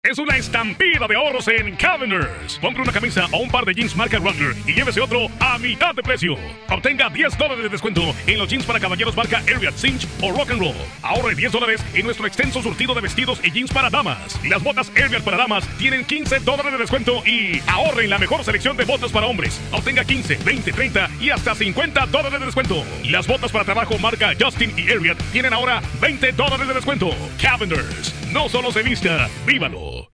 es una estampida de ahorros en Cavender's. Compre una camisa o un par de jeans marca Wrangler y llévese otro a mitad de precio. Obtenga $10 de descuento en los jeans para caballeros marca Ariat, Cinch o Rock and Roll. Ahorre $10 en nuestro extenso surtido de vestidos y jeans para damas. Las botas Ariat para damas tienen $15 de descuento y ahorre en la mejor selección de botas para hombres. Obtenga 15, 20, 30 y hasta $50 de descuento. Las botas para trabajo marca Justin y Ariat tienen ahora $20 de descuento. Cavender's, no solo se vista, vívalo.